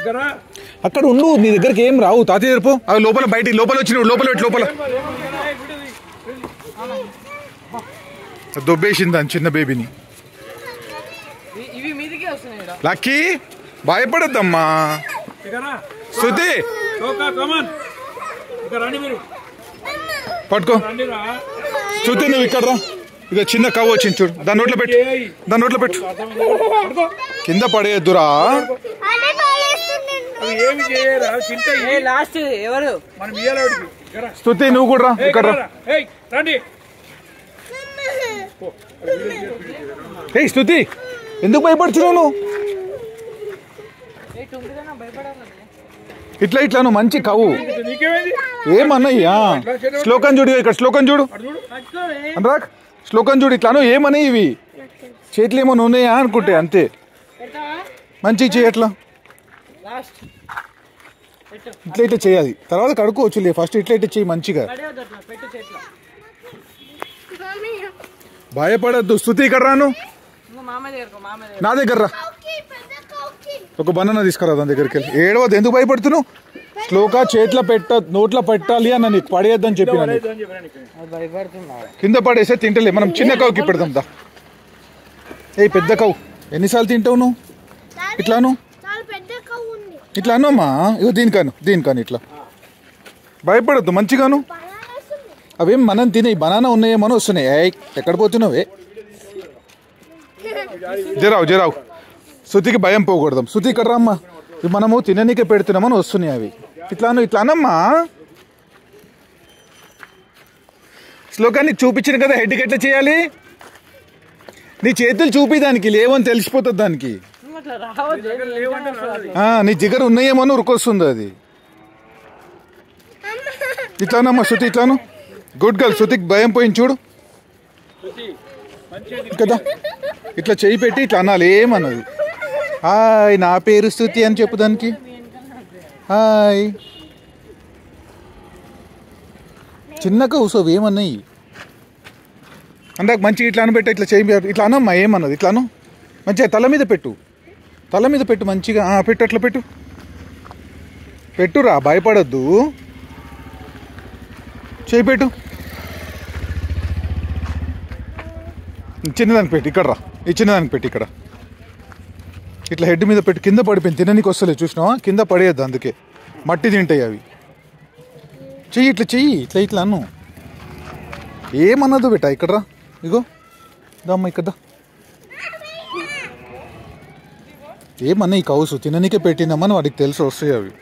అక్కడ ఉండు, నీ దగ్గరికి ఏం రావు. తాతయ్య తెరుపు. అవి లోపల బయటికి లోపల వచ్చి లోపల పెట్టి లోపల దొబ్బేసింది దాని చిన్న బేబీని. లక్కీ భయపడద్దమ్మా. శృతి పట్టుకో. శృతి నువ్వు ఇక్కడ రా. ఇక చిన్న కవ్వు వచ్చింది చూడు, దాని నోట్లో పెట్టు, దాని నోట్లో పెట్టు. కింద పడేద్దురా. స్తుతి నువ్వు కూడా రా, ఇక్కడ రా. ఏ స్తుతి ఎందుకు భయపడుతున్నావు నువ్వు? ఇట్లా ఇట్లా నువ్వు మంచి కవ్వు. ఏమన్నయ్యా శ్లోకం చూడు, ఇక్కడ శ్లోకం చూడు అనురాగ్, శ్లోకం చూడు. ఇట్లాను ఏమన్నాయి ఇవి? చేతులు ఏమో ఉన్నాయా అనుకుంటే అంతే. మంచిగా చేయట్లా, ఇట్లా ఇట్లా చేయాలి, తర్వాత కడుక్కోవచ్చు. ఫస్ట్ ఇట్లా ఇట్లా చేయి మంచిగా. భయపడద్దు. స్తుతి ఇక్కడ రాను, నా దగ్గర రా. ఒక బనానా తీసుకురా దాని దగ్గరికి వెళ్ళి. ఏడవద్దు, ఎందుకు భయపడుతున్నావు? శ్లోక చేతిలో నోట్లో పెట్టాలి అని నీకు పడేయద్దని చెప్పిన. కింద పడేసే తింటలే. మనం చిన్న కవుకి పెడదాం దా. ఏ పెద్ద కవు ఎన్నిసార్లు తింటావు నువ్వు? ఇట్లాను ఇట్లా అమ్మా. ఇగో దీనికాను ఇట్లా. భయపడద్దు, మంచిగాను. అవేం మనం తినే బనానా ఉన్నాయేమో వస్తున్నాయి. ఎక్కడ పోతున్నావే? జరావు. శృతికి భయం పోకూడదాం. శృతి ఇక్కడ రామ్మా. ఇవి మనము తిననీకే పెడుతున్నామని వస్తున్నాయి అవి. ఇట్లానమ్మా. శ్లోకాన్ని చూపించిన కదా హెడ్కి ఎట్లా చేయాలి? నీ చేతులు చూపి, దానికి లేవని తెలిసిపోతుంది దానికి. నీ జిగర్ ఉన్నాయేమో ఉరికొస్తుంది అది. ఇట్లానమ్మా శృతి, ఇట్లాను. Good girl. శృతికి భయం పోయింది చూడు కదా. ఇట్లా చేయి పెట్టి ఇట్లా అనాలి. ఏమన్నది? హాయ్ నా పేరు స్తుతి అని చెప్పు దానికి. హాయ్. చిన్న కౌసవ్ ఏమన్నాయి అంటే మంచిగా ఇట్లా అనబెట్ట. ఇట్లా చేయి ఇట్లా అనమ్మా. ఏమన్నది? ఇట్లాను మంచిగా తల మీద పెట్టు మంచిగా. పెట్టు, అట్లా పెట్టురా. భయపడద్దు. చేయి పెట్టు. చిన్నదానికి పెట్టి ఇక్కడ రా. ఈ చిన్నదానికి పెట్టి ఇక్కడ. ఇట్లా హెడ్ మీద పెట్టి. కింద పడిపోయింది, తిననీకి వస్తలేదు చూసినావా? కింద పడేయద్దు, అందుకే మట్టి తింటాయి అవి. చెయ్యి ఇట్లా అన్ను. ఏమన్నదు బెట్ట. ఇక్కడ రా. ఇగో దమ్మ ఇక్కడ. ఏమన్నా ఈ కౌసు తిననీకే పెట్టిందమ్మని వాడికి తెలిసి వస్తాయి అవి.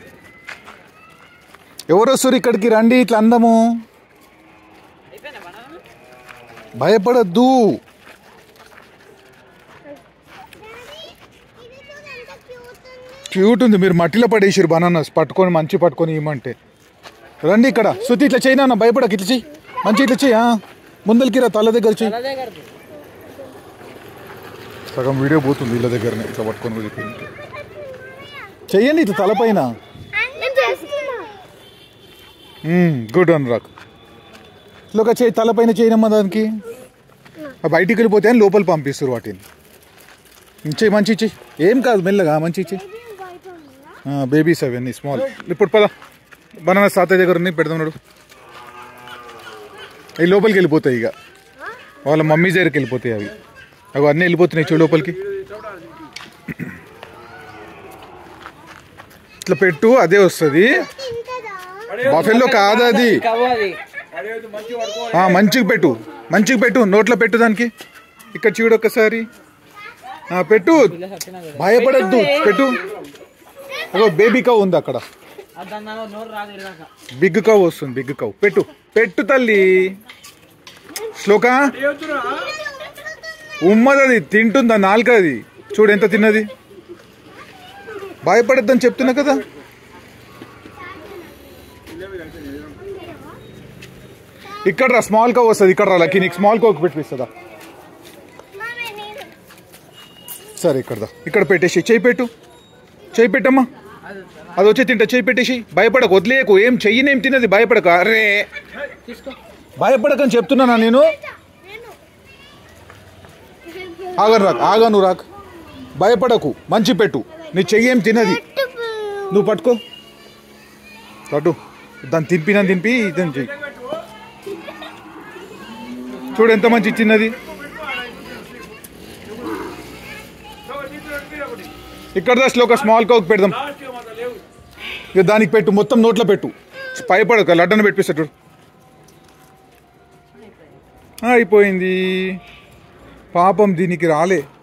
ఎవరు వస్తారు ఇక్కడికి? రండి ఇట్లా అందము. భయపడద్దు. క్యూట్ ఉంది. మీరు మట్టిలో పడేసారు బనానాస్ పట్టుకొని ఇవ్వమంటే. రండి ఇక్కడ. శృతి ఇట్లా చేయి నాన్న, భయపడక. ఇట్లా చెయ్యి మంచి. ఇట్లా చెయ్యి. ముందరికి రా, తల దగ్గర చెయ్యి. సగం వీడియో పోతుంది వీళ్ళ దగ్గరనే. ఇట్లా పట్టుకొని చెయ్యండి ఇట్లా తలపైన. గుడ్ అనురాగ్. ఇట్లా చేయి తలపైన చేయనమ్మా దానికి. బయటికి వెళ్ళిపోతే అని లోపల పంపిస్తారు వాటిని. చెయ్యి మంచి చెయ్యి. ఏం కాదు, మెల్లగా మంచి చెయ్యి. బేబీస్ అవన్నీ స్మాల్. ఇప్పుడు పద బనానా తాతయ్య దగ్గర పెడదాం. అవి లోపలికి వెళ్ళిపోతాయి. ఇక వాళ్ళ మమ్మీ దగ్గరికి వెళ్ళిపోతాయి అవి. అవి అన్నీ వెళ్ళిపోతున్నాయి చూడు లోపలికి. ఇట్లా పెట్టు, అదే వస్తుంది. బఫెల్లో కాదు అది. మంచిగా పెట్టు నోట్లో పెట్టు దానికి. ఇక్కడ చూడు ఒక్కసారి. పెట్టు, భయపడద్దు. పెట్టు. బేబీ కవ్ ఉంది అక్కడ. బిగ్ కవ్ వస్తుంది. బిగ్ కవ్ పెట్టు తల్లి. శ్లోక ఉమ్మది తింటుందా నాలుక? అది చూడు ఎంత తిన్నది. భయపడద్దని చెప్తున్నా కదా. ఇక్కడ రా, స్మాల్ కవ్ వస్తుంది. ఇక్కడ రా లక్కీ, నీకు స్మాల్ కవ్ పెట్టిస్తుందా? సరే ఇక్కడ పెట్టేసి చేయి పెట్టమ్మా. అది వచ్చి తింటా. చేయి పెట్టేసి. భయపడక, వదిలేకు. ఏం చెయ్యినేం తిన్నది. భయపడక. అరే భయపడకని చెప్తున్నానా నేను. ఆగను రాక్. భయపడకు. మంచి పెట్టు. నీ చెయ్యేం తిన్నది. నువ్వు పట్టుకో పట్టు దాన్ని తింపి ఇదని చెయ్యి చూడు ఎంత మంచి ఇచ్చినది ఇక్కడ దశలో ఒక స్మాల్ కౌక్ పెడదాం ఇక దానికి పెట్టు మొత్తం నోట్లో పెట్టు భయపడక లడ్డను పెట్టిస్తాడు అయిపోయింది పాపం దీనికి రాలే